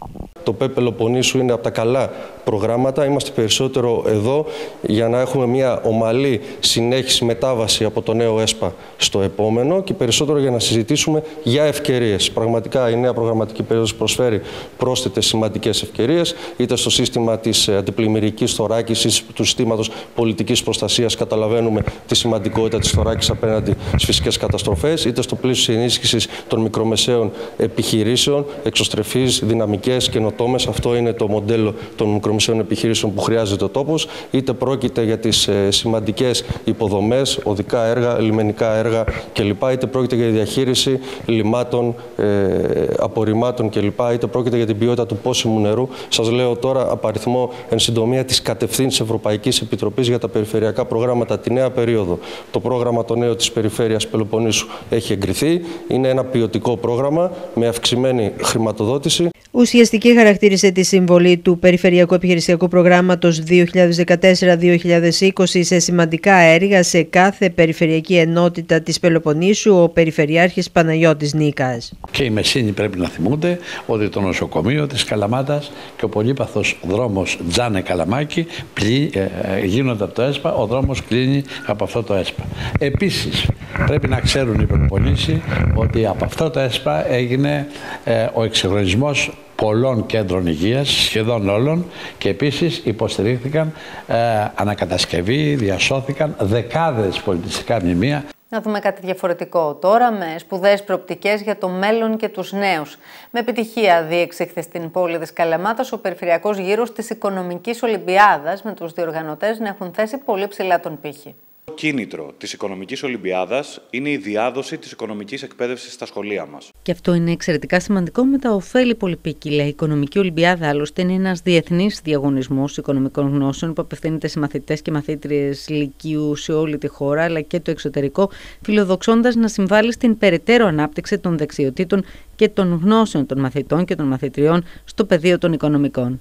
Το ΠΕΠ Πελοποννήσου είναι από τα καλά προγράμματα. Είμαστε περισσότερο εδώ για να έχουμε μια ομαλή συνέχιση μετάβαση από το νέο ΕΣΠΑ στο επόμενο και περισσότερο για να συζητήσουμε για ευκαιρίες. Πραγματικά η νέα προγραμματική περίοδος προσφέρει πρόσθετες σημαντικές ευκαιρίες, είτε στο σύστημα της αντιπλημμυρικής θωράκισης, του συστήματος πολιτικής προστασίας, καταλαβαίνουμε τη σημαντικότητα της θωράκισης απέναντι στις φυσικές καταστροφές, είτε στο πλαίσιο ενίσχυσης των μικρομεσαίων επιχειρήσεων, εξωστρεφείς, δυναμικές, καινοτόμες. Αυτό είναι το μοντέλο των μικρομεσαίων επιχειρήσεων που χρειάζεται ο τόπος, είτε πρόκειται για τις ε, σημαντικές υποδομές, οδικά έργα, λιμενικά έργα κλπ., είτε πρόκειται για τη διαχείριση λιμάτων, ε, απορριμμάτων κλπ., είτε πρόκειται για την ποιότητα του πόσιμου νερού. Σας λέω τώρα απαριθμό εν συντομία της κατευθύνσης Ευρωπαϊκής Επιτροπής για τα περιφερειακά προγράμματα τη νέα περίοδο. Το πρόγραμμα το νέο της Περιφέρειας Πελοποννήσου έχει εγκριθεί. Είναι ένα ποιοτικό πρόγραμμα με αυξημένη χρηματοδότηση. Ουσιαστική χαρακτήρισε τη συμβολή του Περιφερειακού Επιχειρησιακού Προγράμματος δύο χιλιάδες δεκατέσσερα δύο χιλιάδες είκοσι σε σημαντικά έργα σε κάθε περιφερειακή ενότητα της Πελοποννήσου ο Περιφερειάρχης Παναγιώτης Νίκας. Και οι Μεσσίνοι πρέπει να θυμούνται ότι το νοσοκομείο της Καλαμάτας και ο πολύπαθος δρόμος Τζάνε Καλαμάκη πλη, ε, γίνονται από το ΕΣΠΑ, ο δρόμος κλείνει από αυτό το ΕΣΠΑ. Επίσης πρέπει να ξέρουν οι Πελοποννήσοι ότι από αυτό το ΕΣΠΑ έγινε ε, ο εξυγχρονισμός πολλών κέντρων υγείας, σχεδόν όλων, και επίσης υποστηρίχθηκαν ε, ανακατασκευή, διασώθηκαν δεκάδες πολιτιστικά μνημεία. Να δούμε κάτι διαφορετικό τώρα, με σπουδαίες προοπτικές για το μέλλον και τους νέους. Με επιτυχία διεξήχθη στην πόλη της Καλαμάτας ο Περιφερειακός Γύρος της Οικονομικής Ολυμπιάδας, με τους διοργανωτές να έχουν θέσει πολύ ψηλά τον πύχη. Το κίνητρο της Οικονομικής Ολυμπιάδας είναι η διάδοση της οικονομικής εκπαίδευσης στα σχολεία μας. Και αυτό είναι εξαιρετικά σημαντικό με τα ωφέλη πολυπίκυλα. Η Οικονομική Ολυμπιάδα, άλλωστε, είναι ένας διεθνής διαγωνισμός οικονομικών γνώσεων που απευθύνεται σε μαθητές και μαθήτριες λυκείου σε όλη τη χώρα, αλλά και το εξωτερικό, φιλοδοξώντας να συμβάλλει στην περαιτέρω ανάπτυξη των δεξιοτήτων και των γνώσεων των μαθητών και των μαθητριών στο πεδίο των οικονομικών.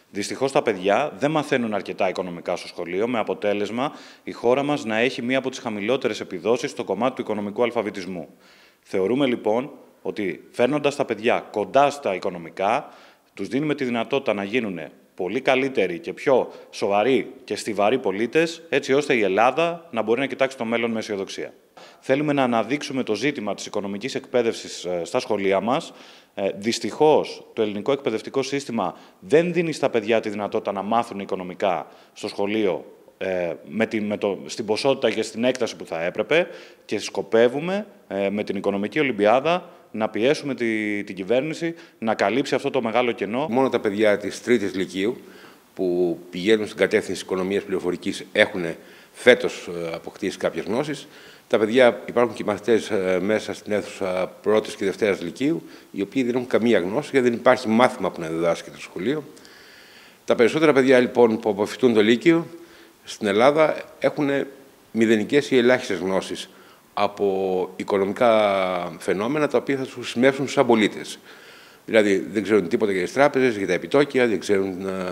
Δυστυχώς τα παιδιά δεν μαθαίνουν αρκετά οικονομικά στο σχολείο, με αποτέλεσμα η χώρα μας να έχει μία από τις χαμηλότερες επιδόσεις στο κομμάτι του οικονομικού αλφαβητισμού. Θεωρούμε λοιπόν ότι φέρνοντας τα παιδιά κοντά στα οικονομικά, τους δίνουμε τη δυνατότητα να γίνουν πολύ καλύτεροι και πιο σοβαροί και στιβαροί πολίτες, έτσι ώστε η Ελλάδα να μπορεί να κοιτάξει το μέλλον με αισιοδοξία. Θέλουμε να αναδείξουμε το ζήτημα της οικονομικής εκπαίδευσης στα σχολεία μας. Δυστυχώς, το ελληνικό εκπαιδευτικό σύστημα δεν δίνει στα παιδιά τη δυνατότητα να μάθουν οικονομικά στο σχολείο με την, με το, στην ποσότητα και στην έκταση που θα έπρεπε και σκοπεύουμε με την Οικονομική Ολυμπιάδα να πιέσουμε τη, την κυβέρνηση να καλύψει αυτό το μεγάλο κενό. Μόνο τα παιδιά της τρίτης λυκείου που πηγαίνουν στην κατεύθυνση οικονομίας πληροφορικής έχουν φέτος αποκτήσει κάποιες γνώσεις. Τα παιδιά, υπάρχουν και μαθητές μέσα στην αίθουσα πρώτης και δευτέρας λυκείου, οι οποίοι δεν έχουν καμία γνώση, γιατί δεν υπάρχει μάθημα που να διδάσκεται στο σχολείο. Τα περισσότερα παιδιά λοιπόν που αποφυτούν το λύκειο στην Ελλάδα έχουν μηδενικές ή ελάχιστες γνώσεις από οικονομικά φαινόμενα τα οποία θα τους χρησιμεύσουν σαν πολίτες. Δηλαδή δεν ξέρουν τίποτα για τις τράπεζες, για τα επιτόκια, δεν ξέρουν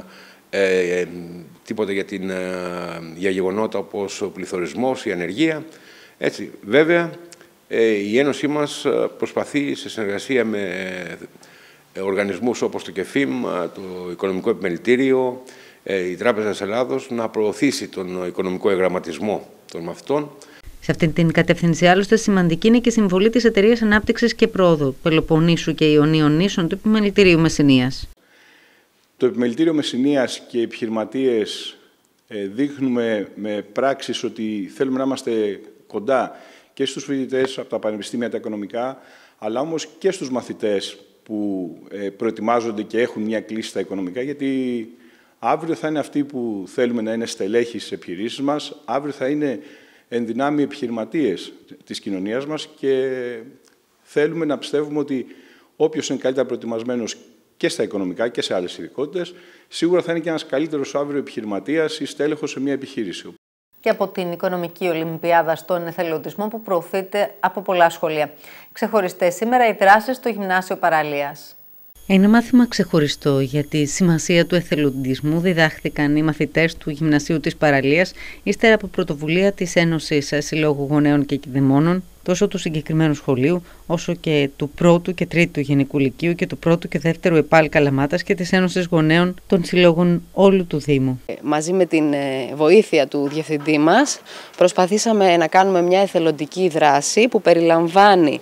ε, ε, τίποτα για, την, ε, για γεγονότα όπως ο πληθωρισμός, η ανεργία. Έτσι, βέβαια, ε, η Ένωσή μας προσπαθεί σε συνεργασία με ε, οργανισμούς όπως το ΚΕΦΙΜ, το Οικονομικό Επιμελητήριο, ε, η Τράπεζα της Ελλάδος να προωθήσει τον οικονομικό εγγραμματισμό των μαθητών. Σε αυτή την κατεύθυνση, άλλωστε, σημαντική είναι και η συμβολή της Εταιρείας Ανάπτυξης και Πρόοδου Πελοποννήσου και Ιωνίων Νήσων του Επιμελητηρίου Μεσσηνίας. Το Επιμελητήριο Μεσσηνίας και οι επιχειρηματίες ε, δείχνουμε με πράξεις ότι θέλουμε να είμαστε κοντά και στους φοιτητές από τα πανεπιστήμια τα οικονομικά, αλλά όμως και στους μαθητές που ε, προετοιμάζονται και έχουν μια κλίση στα οικονομικά, γιατί αύριο θα είναι αυτοί που θέλουμε να είναι στελέχοι στις επιχειρήσεις μας, αύριο θα είναι ενδυνάμει επιχειρηματίες της κοινωνίας μας και θέλουμε να πιστεύουμε ότι όποιος είναι καλύτερα προετοιμασμένος και στα οικονομικά και σε άλλες ειδικότητες, σίγουρα θα είναι και ένας καλύτερος αύριο επιχειρηματίας ή στέλεχος σε μια επιχείρηση. Και από την Οικονομική Ολυμπιάδα στον εθελοντισμό που προωθείται από πολλά σχολεία. Ξεχωριστές σήμερα οι δράσεις στο Γυμνάσιο Παραλίας. Ένα μάθημα ξεχωριστό για τη σημασία του εθελοντισμού διδάχθηκαν οι μαθητές του Γυμνασίου της Παραλίας ύστερα από πρωτοβουλία της Ένωσης Συλλόγου Γονέων και Κηδεμόνων, τόσο του συγκεκριμένου σχολείου, όσο και του πρώτου και τρίτου Γενικού Λυκείου και του πρώτου και δεύτερου ΕΠΑΛ Καλαμάτας και της Ένωσης Γονέων των Συλλόγων όλου του Δήμου. Μαζί με την βοήθεια του διευθυντή μας προσπαθήσαμε να κάνουμε μια εθελοντική δράση που περιλαμβάνει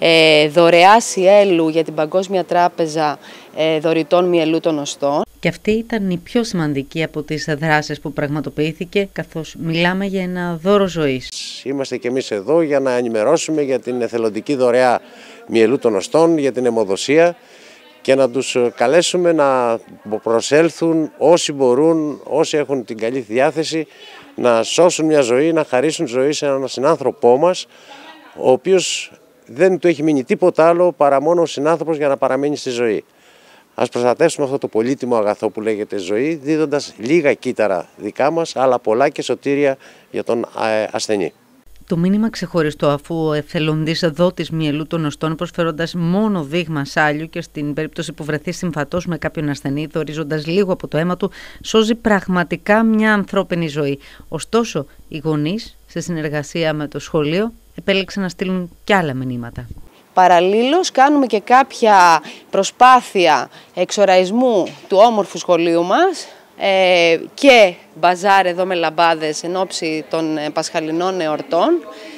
Ε, δωρεά σιέλου για την Παγκόσμια Τράπεζα ε, Δωρητών Μυελού των Οστών. Και αυτή ήταν η πιο σημαντική από τις δράσεις που πραγματοποιήθηκε, καθώς μιλάμε για ένα δώρο ζωής. Είμαστε και εμείς εδώ για να ενημερώσουμε για την εθελοντική δωρεά μυελού των οστών, για την αιμοδοσία και να τους καλέσουμε να προσέλθουν όσοι μπορούν, όσοι έχουν την καλή διάθεση, να σώσουν μια ζωή, να χαρίσουν ζωή σε έναν συνάνθρωπό μας, ο οποίος δεν του έχει μείνει τίποτα άλλο παρά μόνο ο συνάνθρωπος για να παραμείνει στη ζωή. Ας προστατεύσουμε αυτό το πολύτιμο αγαθό που λέγεται ζωή, δίδοντας λίγα κύτταρα δικά μας, αλλά πολλά και σωτήρια για τον ασθενή. Το μήνυμα ξεχωριστό, αφού ο εθελοντής δότης μυελού των οστών, προσφέροντας μόνο δείγμα σάλιου και στην περίπτωση που βρεθεί συμφατός με κάποιον ασθενή, δωρίζοντας λίγο από το αίμα του, σώζει πραγματικά μια ανθρώπινη ζωή. Ωστόσο, οι γονείς, σε συνεργασία με το σχολείο, επέλεξαν να στείλουν κι άλλα μηνύματα. Παραλλήλως κάνουμε και κάποια προσπάθεια εξοραϊσμού του όμορφου σχολείου μας ε, και μπαζάρ εδώ με λαμπάδες εν ώψη των πασχαλινών εορτών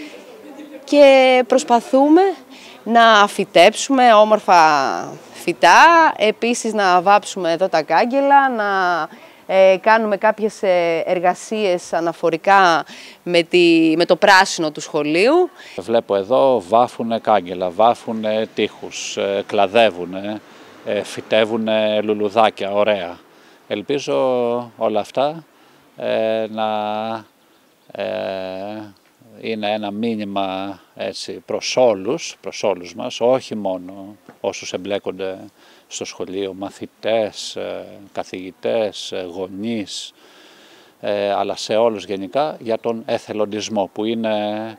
και προσπαθούμε να φυτέψουμε όμορφα φυτά, επίσης να βάψουμε εδώ τα κάγκελα, να Ε, κάνουμε κάποιες εργασίες αναφορικά με, τη, με το πράσινο του σχολείου. Βλέπω εδώ βάφουνε κάγκελα, βάφουνε τοίχους, κλαδεύουνε, φυτεύουνε λουλουδάκια, ωραία. Ελπίζω όλα αυτά ε, να ε, είναι ένα μήνυμα έτσι, προς όλους, προς όλους μας, όχι μόνο όσους εμπλέκονται στο σχολείο, μαθητές, καθηγητές, γονείς, αλλά σε όλους γενικά, για τον εθελοντισμό, που είναι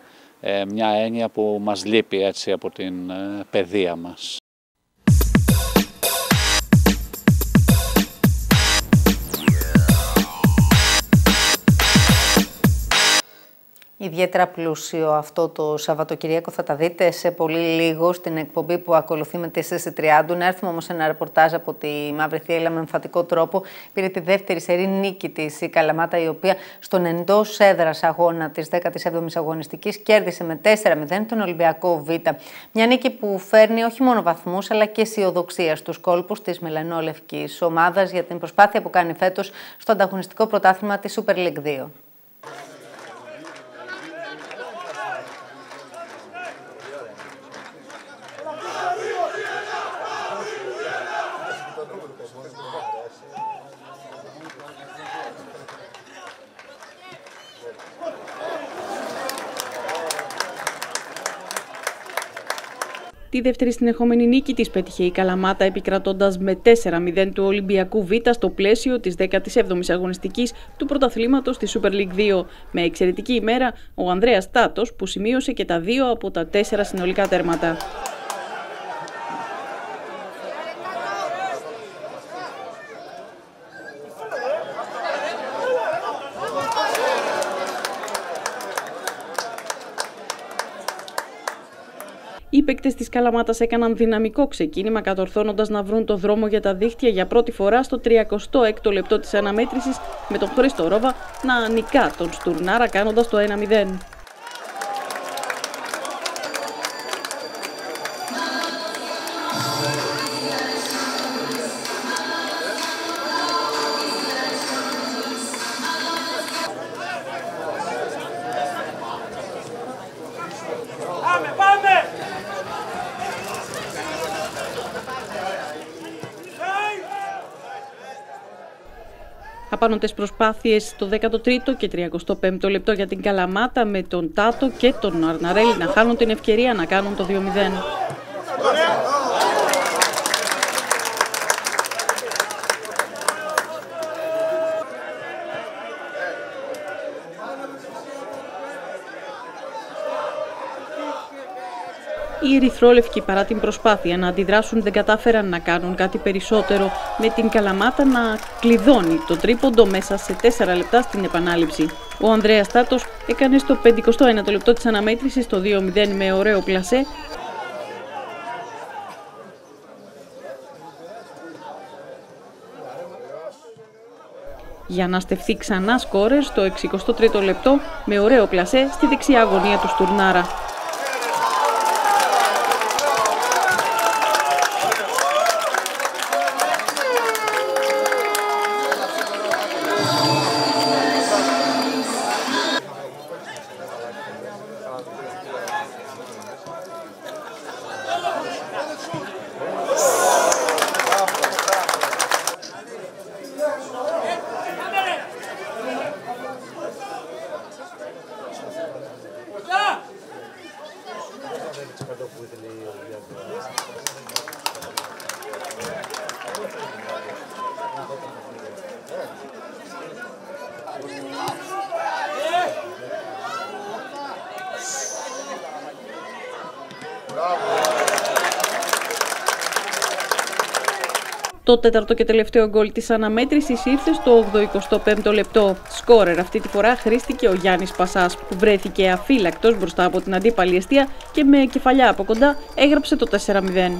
μια έννοια που μας λείπει έτσι από την παιδεία μας. Ιδιαίτερα πλούσιο αυτό το Σαββατοκυριακό, θα τα δείτε σε πολύ λίγο στην εκπομπή που ακολουθεί με τη Σύση Τριάντου. Να έρθουμε όμως σε ένα ρεπορτάζ από τη Μαύρη Θύελλα με εμφατικό τρόπο. Πήρε τη δεύτερη σερή νίκη της η Καλαμάτα, η οποία στον εντός έδρας αγώνα της δέκατης έβδομης αγωνιστικής κέρδισε με τέσσερα μηδέν τον Ολυμπιακό Β. Μια νίκη που φέρνει όχι μόνο βαθμούς αλλά και αισιοδοξία στους κόλπους της μελανόλευκης ομάδας για την προσπάθεια που κάνει φέτος στο ανταγωνιστικό πρωτάθλημα της Super League δύο. Τη δεύτερη συνεχόμενη νίκη της πέτυχε η Καλαμάτα, επικρατώντας με τέσσερα μηδέν του Ολυμπιακού Β στο πλαίσιο της δέκατης έβδομης αγωνιστικής του πρωταθλήματος της Super League δύο. Με εξαιρετική ημέρα ο Ανδρέας Τάτος, που σημείωσε και τα δύο από τα τέσσερα συνολικά τέρματα. Οι παίκτες της Καλαμάτας έκαναν δυναμικό ξεκίνημα, κατορθώνοντας να βρουν το δρόμο για τα δίχτυα για πρώτη φορά στο τριακοστό έκτο λεπτό της αναμέτρησης, με τον Χρήστο Ρόβα να νικά τον Στουρνάρα κάνοντας το ένα μηδέν. Απάνωτες προσπάθειες στο δέκατο τρίτο και τριακοστό πέμπτο λεπτό για την Καλαμάτα, με τον Τάτο και τον Αρναρέλη να χάνουν την ευκαιρία να κάνουν το δύο μηδέν. Οι ερυθρόλευκοι, παρά την προσπάθεια να αντιδράσουν, δεν κατάφεραν να κάνουν κάτι περισσότερο, με την Καλαμάτα να κλειδώνει το τρίποντο μέσα σε τέσσερα λεπτά στην επανάληψη. Ο Ανδρέας Τάτος έκανε στο πενηκοστό ένατο λεπτό της αναμέτρησης το δύο μηδέν με ωραίο πλασέ, για να στεφθεί ξανά σκόρερ στο εξηκοστό τρίτο λεπτό με ωραίο πλασέ στη δεξιά γωνία του Στουρνάρα. Το τέταρτο και τελευταίο γκολ της αναμέτρησης ήρθε στο ογδοηκοστό πέμπτο λεπτό. Σκόρερ αυτή τη φορά χρήστηκε ο Γιάννης Πασάς, που βρέθηκε αφύλακτος μπροστά από την αντίπαλη εστία και με κεφαλιά από κοντά έγραψε το τέσσερα μηδέν.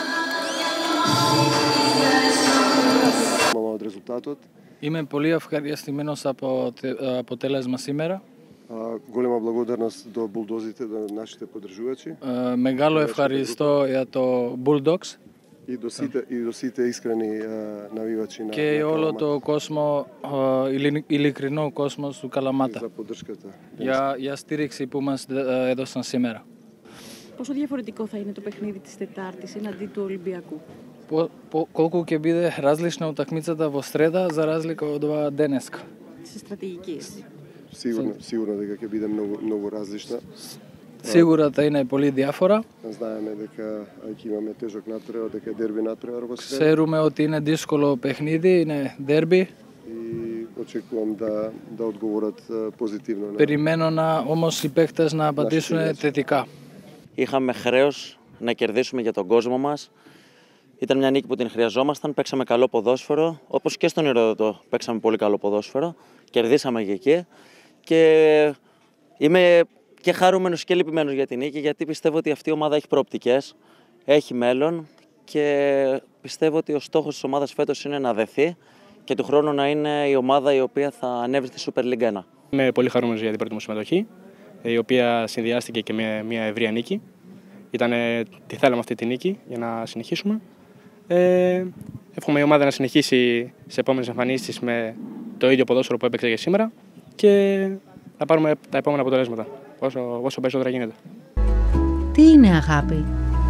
Είμαι πολύ ευχαριστημένος από το αποτέλεσμα σήμερα. Голема благодарност до булдозите, до нашите поддржувачи. Μεγάλο ευχαριστώ για το Bulldogs. И до сите, и до сите искрени навивачи на και όλο το κόσμο, ειλικρινό κόσμο του Καλαμάτα, για, για στήριξη που μας έδωσαν σήμερα. Πόσο διαφορετικό θα είναι το παιχνίδι της Τετάρτης εναντί του Ολυμπιακού? Колко ќе биде различна утакмицата во среда за разлика од ова денеска? Се стратегики. Сигурно, сигурно дека ќе биде многу многу различна. Сигурата είναι πολύ διάφορα. Знаеме дека ќе имаме тежок натпревар, дека е дерби натпревар во среда. Ξέρουμε ότι είναι δύσκολο παιχνίδι, είναι derby. И очекувам да да одговорат позитивно. Περιμένω να όμως οι παίκτες να απαντήσουν θετικά. Είχαμε χρέος να κερδίσουμε για τον κόσμο μας. Ήταν μια νίκη που την χρειαζόμασταν. Παίξαμε καλό ποδόσφαιρο. Όπως και στον Ηρώδοτο παίξαμε πολύ καλό ποδόσφαιρο. Κερδίσαμε και εκεί. Και Είμαι και χαρούμενος και λυπημένος για την νίκη, γιατί πιστεύω ότι αυτή η ομάδα έχει προοπτικές, έχει μέλλον και πιστεύω ότι ο στόχος της ομάδας φέτος είναι να δεθεί και του χρόνου να είναι η ομάδα η οποία θα ανέβει στη Super League ένα. Είμαι πολύ χαρούμενος για την πρώτη μου συμμετοχή, η οποία συνδυάστηκε και με μια ευρεία νίκη. Ήτανε, τη θέλαμε αυτή τη νίκη για να συνεχίσουμε. Ε, εύχομαι η ομάδα να συνεχίσει σε επόμενες εμφανίσεις με το ίδιο ποδόσφαιρο που έπαιξε και σήμερα και να πάρουμε τα επόμενα αποτελέσματα, όσο, όσο περισσότερα γίνεται. Τι είναι αγάπη?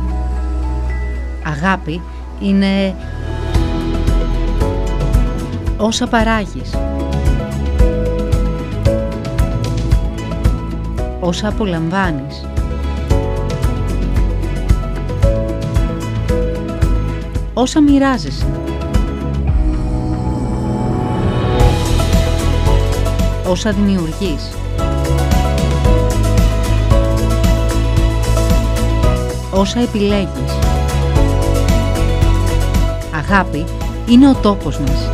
Αγάπη είναι όσα παράγεις, όσα απολαμβάνεις, όσα μοιράζεσαι, όσα δημιουργείς, όσα επιλέγεις. Αγάπη είναι ο τόπος μας.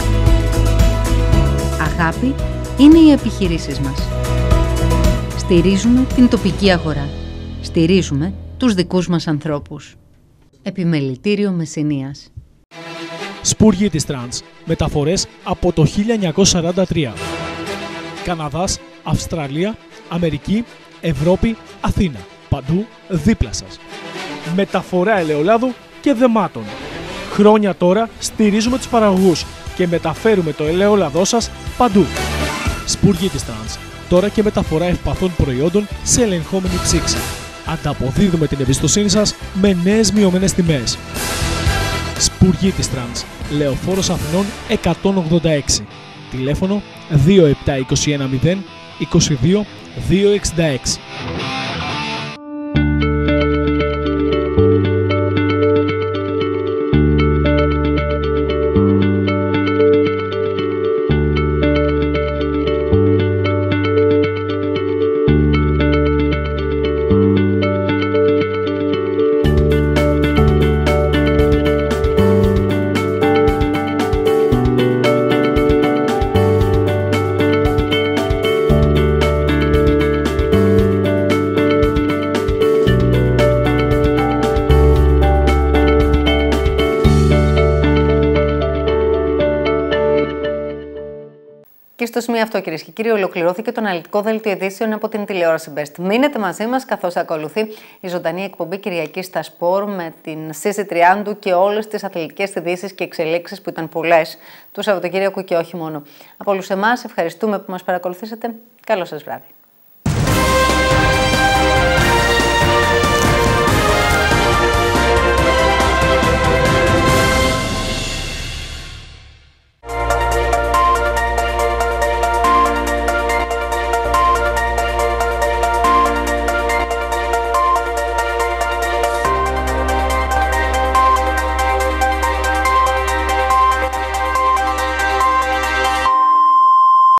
Αγάπη είναι οι επιχειρήσεις μας. Στηρίζουμε την τοπική αγορά. Στηρίζουμε τους δικούς μας ανθρώπους. Επιμελητήριο Μεσσηνίας. Σπουργίτης Τρανς. Μεταφορές από το χίλια εννιακόσια σαράντα τρία. Καναδάς, Αυστραλία, Αμερική, Ευρώπη, Αθήνα. Παντού δίπλα σας. Μεταφορά ελαιολάδου και δεμάτων. Χρόνια τώρα στηρίζουμε τους παραγωγούς και μεταφέρουμε το ελαιόλαδό σας παντού. Σπουργίτης Τρανς. Τώρα και μεταφορά ευπαθών προϊόντων σε ελεγχόμενη ψήξη. Ανταποδίδουμε την εμπιστοσύνη σας με νέες μειωμένες τιμές. Σπουργίτης Τρανς. Λεωφόρος Αθηνών εκατόν ογδόντα έξι. Τηλέφωνο δύο επτά είκοσι ένα μηδέν είκοσι δύο διακόσια εξήντα έξι. Και στο σημείο αυτό, κυρίες και κύριοι, ολοκληρώθηκε το αναλυτικό δελτίο ειδήσεων από την τηλεόραση Best. Μείνετε μαζί μας καθώς ακολουθεί η ζωντανή εκπομπή Κυριακή στα Σπορ με την Σύση Τριάντου και όλες τις αθλητικές ειδήσεις και εξελίξεις που ήταν πολλές του Σαββατοκύριακου και όχι μόνο. Από όλους εμάς, ευχαριστούμε που μας παρακολουθήσατε. Καλό σας βράδυ.